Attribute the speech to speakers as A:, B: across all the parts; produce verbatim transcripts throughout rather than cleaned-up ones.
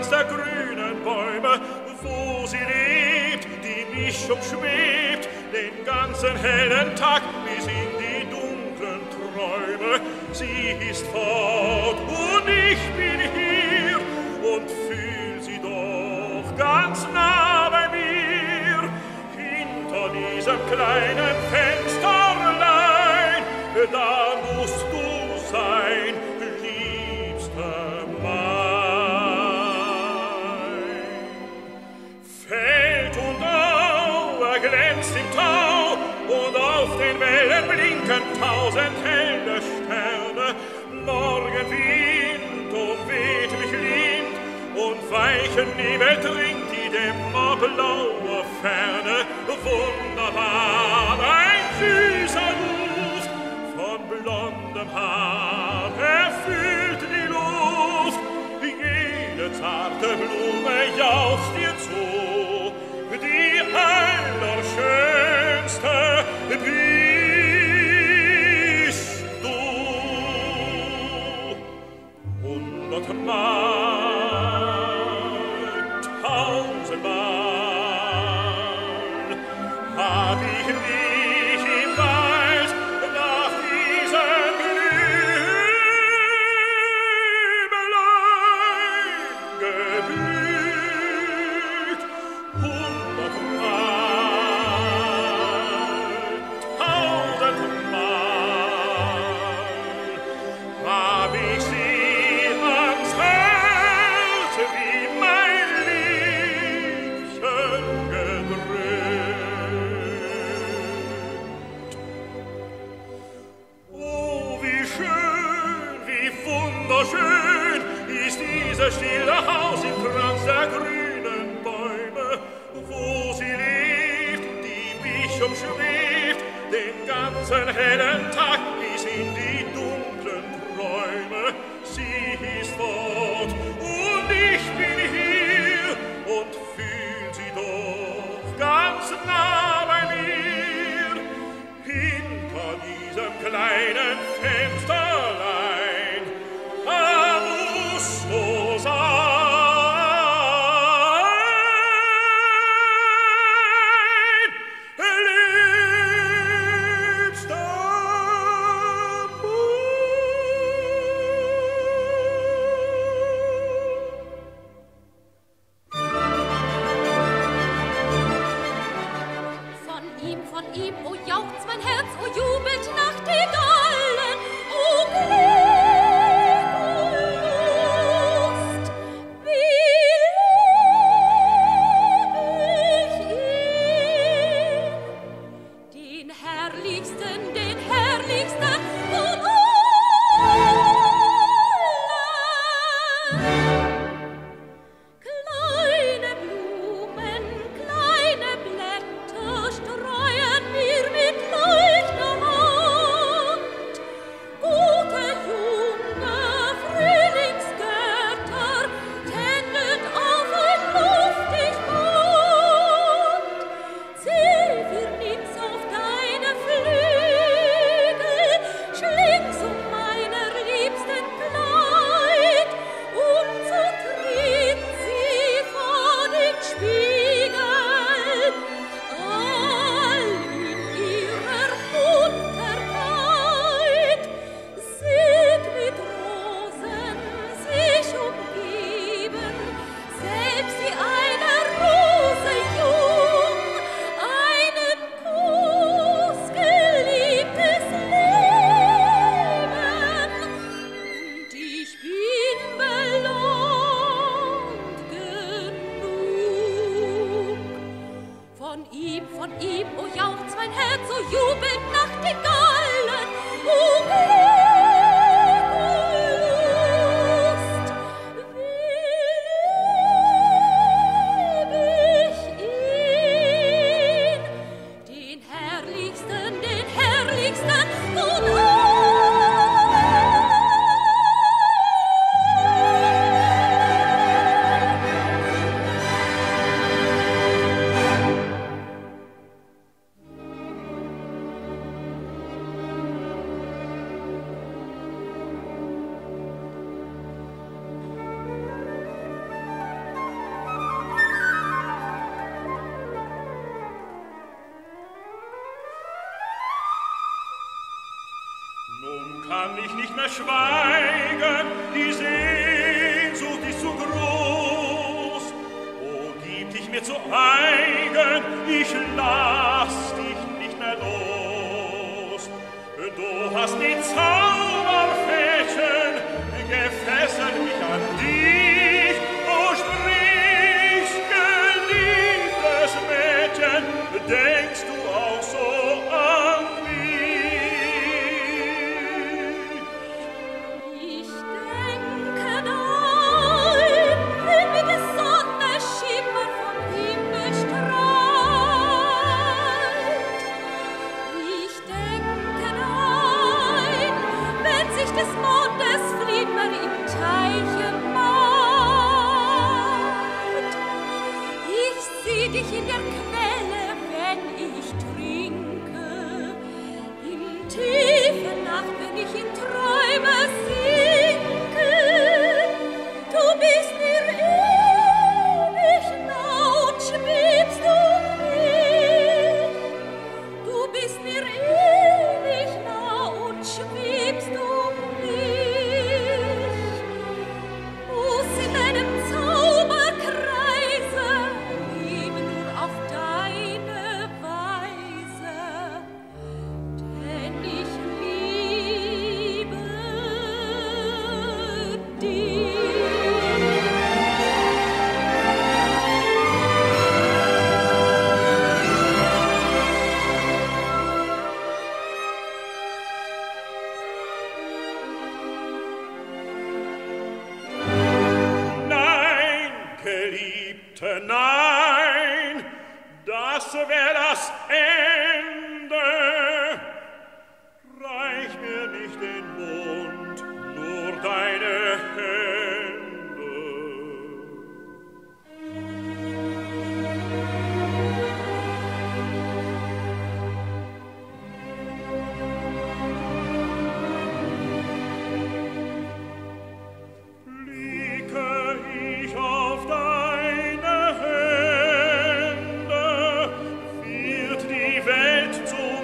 A: der grünen Bäume, wo sie lebt, die mich umschwebt, den ganzen hellen Tag bis in die dunklen Träume. Sie ist fort und ich bin hier und fühl sie doch ganz nah bei mir. Hinter diesem kleinen Fensterlein, da musst du sein, liebste mein. Feld und Au, er glänzt im Tau, und auf den Wellen blinken tausend helle Sterne. Morgenwind umweht mich lind, und weichen Nebel trinkt die dämmerblaue Ferne. Wunderbar, ein süßer Duft von blondem Haar erfüllt die Luft. Jede zarte Blume jauchzt dir zu, die allerschönste bist du. Hundertmal, tausendmal hab ich dich im Wald nach diesem Blümelein gebüht. Hundertmal, tausendmal hab ich sie ans Herz wie mein Liebchen gedrückt. Oh, wie schön, wie wunderschön ist dieses stille Haus im Kranz der grünen Bäume, wo sie lebt, die mich umschwebt, den ganzen hellen Tag bis in die dunklen Träume. Sie ist fort und ich bin hier und fühl sie doch ganz nah bei mir. Hinter diesem kleinen Fensterlein, da muss so sein, liebster
B: Von ihm, von ihm, o jauchzt mein Herz, o jubelt Nachtigallen, o Glück, o Lust, wie lieb ich ihn, den herrlichsten, den herrlichsten von allen. Kleine Blumen, kleine Blätter streuen mir mit leichter Hand. Gute junge Frühlingsgötter tändeln auf ein luftig Band. Zephyr, nimm's auf deine Flügel, schling's um meiner Liebsten Kleid, und so tritt sie vor den Spiegel, all in ihrer Munterkeit. Sieht mit Rosen sich umgeben, selbst wie eine Rose jung, einen Kuss, geliebtes Leben, und ich bin belohnt genug. Von ihm, von ihm, o jauchzt mein Herz, o jubelt Nachtigallen, o Glück, o Lust, wie lieb ich ihn, den herrlichsten, den herrlichsten von allen.
A: nicht mehr schweigen, die Sehnsucht ist zu groß. Oh, gib dich mir zu eigen, ich lass dich nicht mehr los. Du hast die Zauberfädchen gefesselt mich an dich. Oh, sprich, geliebtes Mädchen, denkst du auch so an mich?
B: Ich denke nein, wenn mir die Sonne schimmert vom Himmel strahlt. Ich denke nein, wenn sich des Mondes Flieder im Teiche malt. Ich sieh dich in der Quelle, wenn ich trinke, in tiefe Nacht, wenn ich in Träume sinke. Du bist mir ewig nah und schwebst um mich. Du bist mir ewig nah und schwebst um mich. Muss in deinem Zauberkreise leben nur auf deine Weise, denn ich liebe dich.
A: Nein, Geliebte, nein, das wär das Ende. Reich mir nicht den Mund, nur deine Hände. Blicke ich auf deine Hände, wird die Welt zum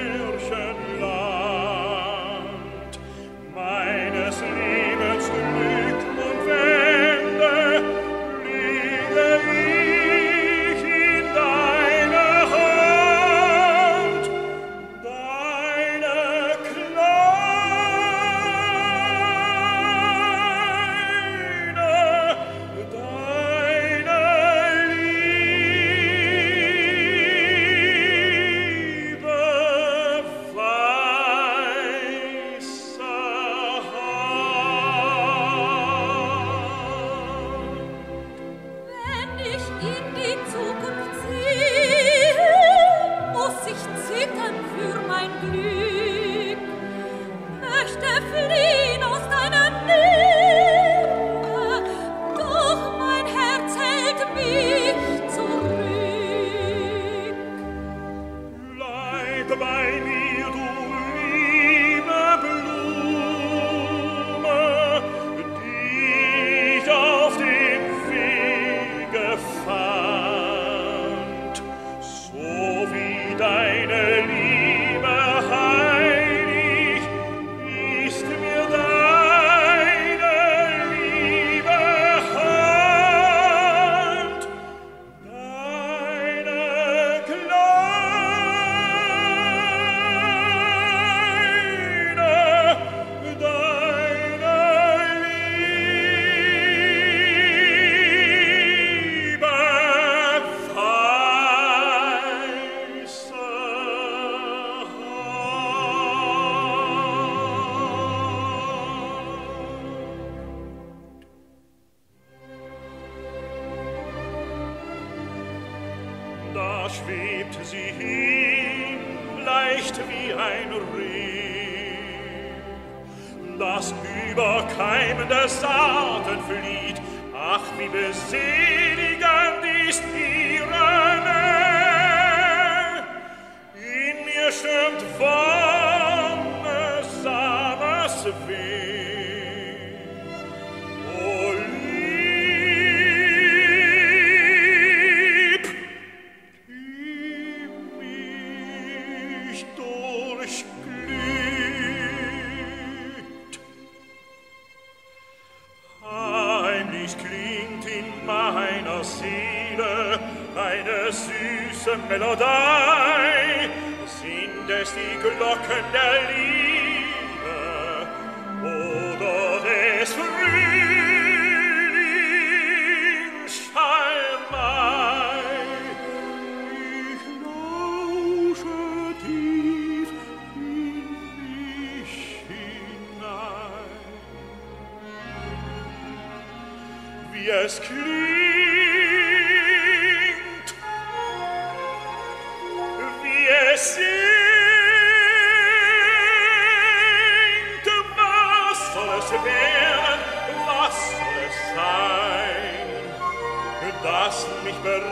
A: Märchenland. Meines Lebens Glück und Wende lege ich in deine Hand, deine kleine, deine liebe weiße Hand.
B: Wenn ich in die Zukunft sehe, muss ich zittern für mein Glück. Möchte fliehen aus deiner Nähe, doch mein Herz hält mich zurück.
A: Bleib bei mir, du liebe Blume, die ich auf dem Wege fand. So wie deine Liebe heilig, ist mir deine liebe Hand, deine kleine, deine liebe weiße Hand. Da schwebt sie hin, leicht wie ein Reh, das überkeimende Saaten flieht. Ach, wie beseligend ist ihre Nähe. In mir stürmt wonnesames Weh. O Lieb, gib mich durch Glück. meiner Seele eine süße Melodei. Sind es die Glocken der Liebe oder des Frühlings Schalmei? Ich lausche tief in mich hinein, wie es klingt, wie es singt. Was soll es werden, was soll es sein, das mich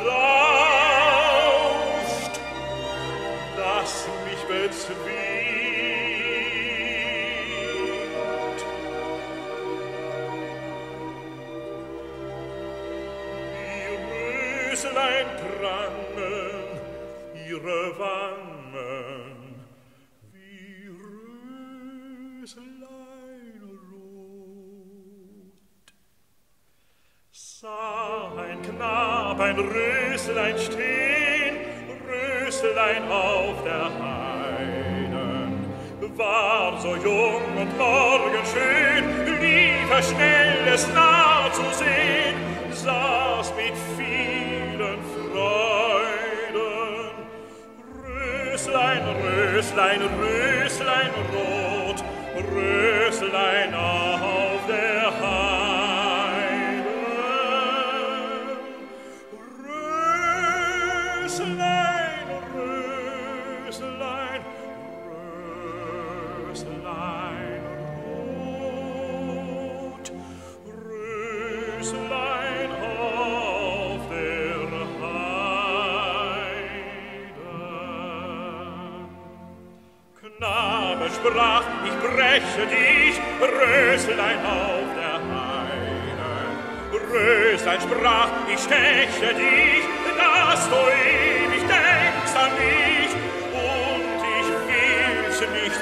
A: berauscht, das mich bezwingt? Die Röslein prangen ihre Wangen, wie Röslein rot. Sah ein Knab ein Röslein stehen, Röslein auf der Heiden, war so jung und morgenschön, lief er schnell, es nah zu sehen, saß mit vielen Freuden. Röslein, Röslein, Röslein rot, Röslein auf der Heide. Röslein, Röslein, Röslein rot, Röslein auf der Heide. Knabe sprach, ich breche dich, Röslein auf der Heide. Röslein sprach, ich steche dich, dass du ewig denkst an mich, und ich will's nicht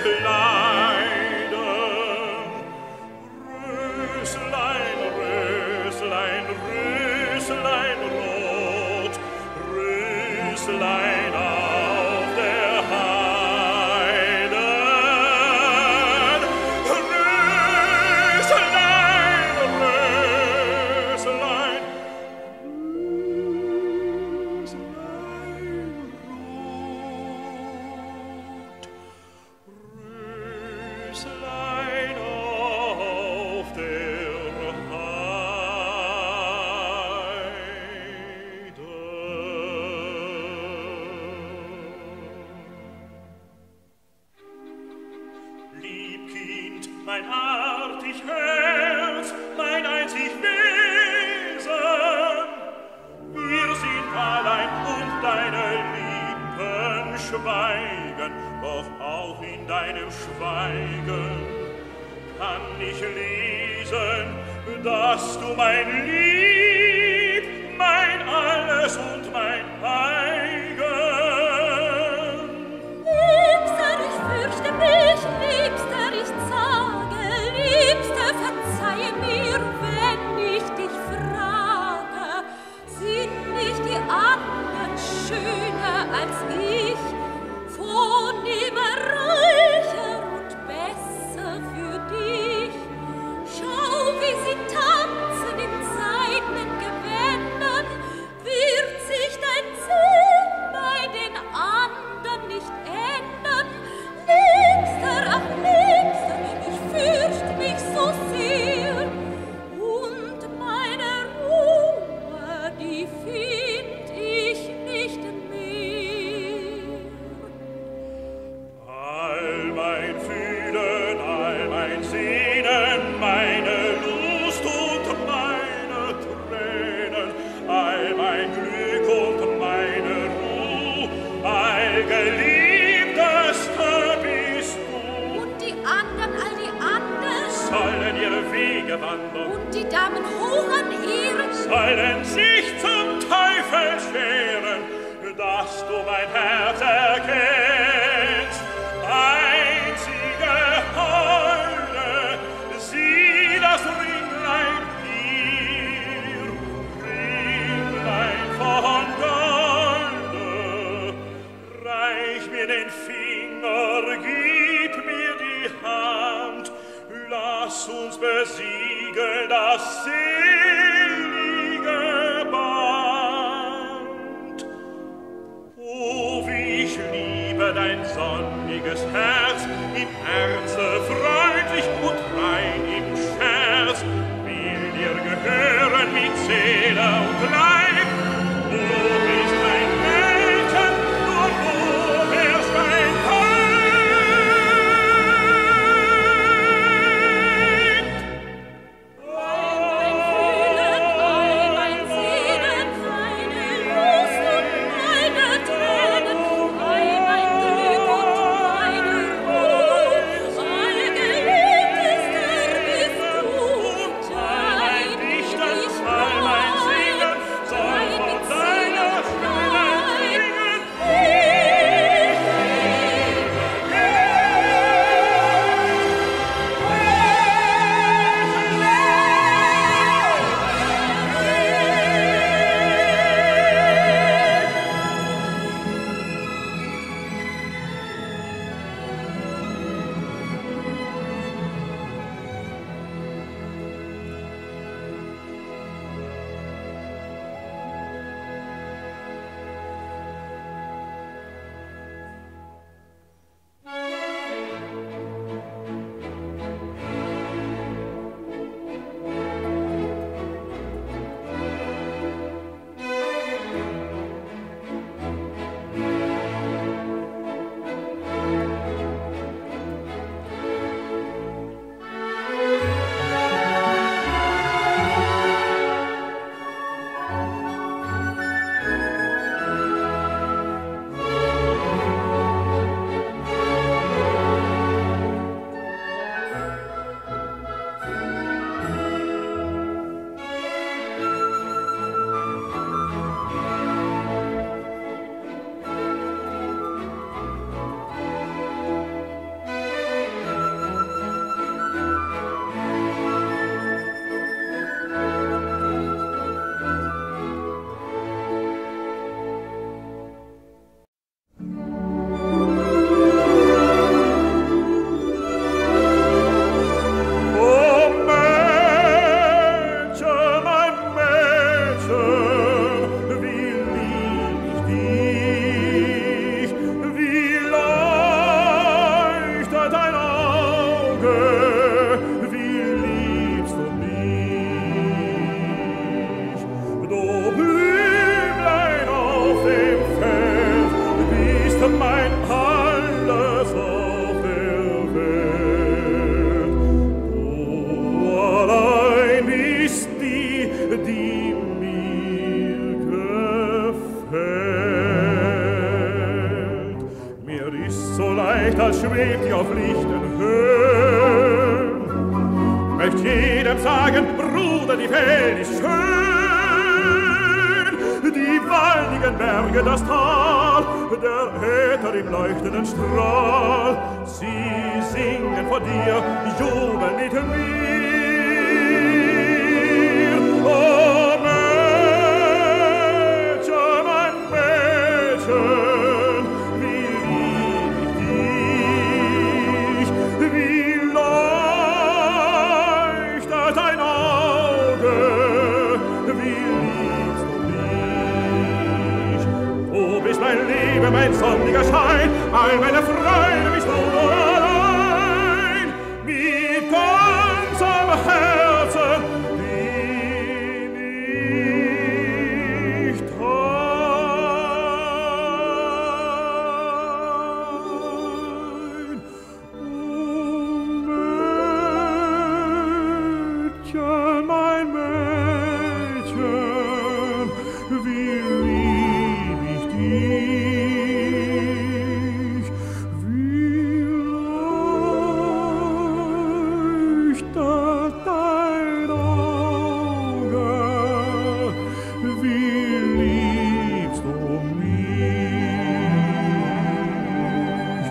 A: leiden. Röslein, Röslein, Röslein rot, Röslein auf der Heide. Röslein, Röslein, Röslein rot, Röslein auf der Heide. Lieb Kind, mein artig Herz, mein einzig Wesen, wir sind allein und deine Lippen schweigen, doch auch in deinem Schweigen kann ich lesen, dass du mein Lieb, mein Alles und mein Eigen.
B: Liebster, ich fürchte mich, Liebster, ich sage, Liebster, verzeihe mir, wenn ich dich frage, sind nicht die anderen schöner als ich, vornehmer, reicher und besser für dich? Schau, wie sie tanzen in seidenen Gewändern, wird sich dein Sinn bei den anderen nicht ändern? Liebster, ach Liebster, ich fürcht mich so sehr, und meine Ruhe, die find ich nicht mehr.
A: All mein Fühlen, all mein Sehnen, meine Lust und meine Tränen, all mein Glück und meine Ruhe, allgeliebtester bist du.
B: Und die anderen, all die anderen,
A: Sollen ihre Wege wandern,
B: und die Damen hoch an Ehren,
A: sollen sich zum Teufel scheren, dass du mein Herz erkennst. Einzige Heule, sieh das Ringlein hier, heiliges Herz, im Ernste freundlich und rein im Scherz, will dir gehören mit Seele und Leib. Du bist ein Mädchen, nur du wärst ein Kind.
B: Ein Fühlen, ein Sehnen, eine Lust und meine Tränen, ein Glück und meine Ruhe, allgeliebtester bist du,
A: Mein Dichten,
B: ich
A: all mein Singen, soll von deiner Schönheit singen. Mein alles auf der Welt. Du allein bist die, die mir gefällt. Mir ist so leicht, als schwebt ihr auf lichten Höhen. Möcht jedem sagen, Bruder, die Welt ist schön. Die waldigen Berge, das Tal, der Äther im leuchtenden Strahl, sie singen vor dir, jubeln mit mir. Oh Mädchen, mein Mädchen, wie lieb ich dich, wie leuchtet dein Auge, wie liebst du mich. Du bist mein Leben, mein sonniger Schein, all meine Freude bist du allein. Mit ganzem Herzen bin ich dein. Oh Mädchen, mein Mädchen, wie lieb ich dich, wie leuchtet dein Auge, wie liebst du mich.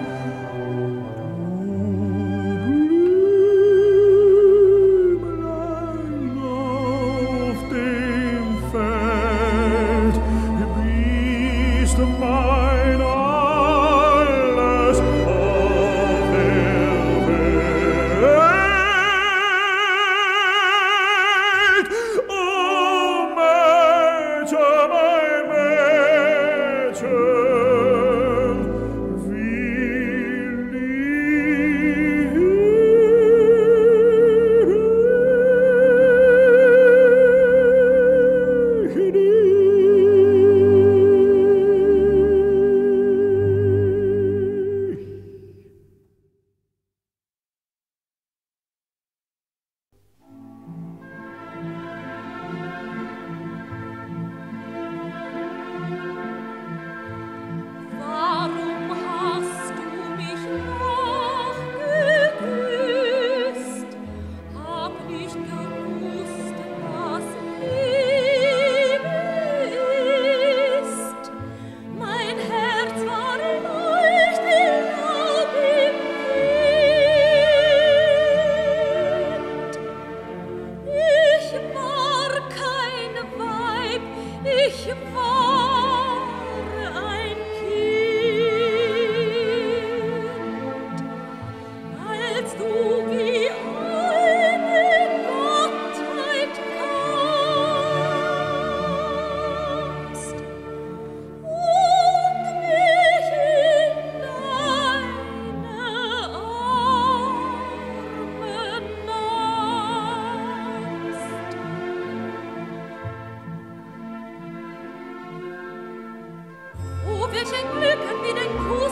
A: Du Blümlein auf dem Feld, bist mein alles auf der Welt. Oh Mädchen, mein Mädchen, wie
B: Ich war ein Kind, als du wie eine Gottheit kamst und mich in deine Arme nahmst. Oh, welch ein Glück hat mir dein Kuss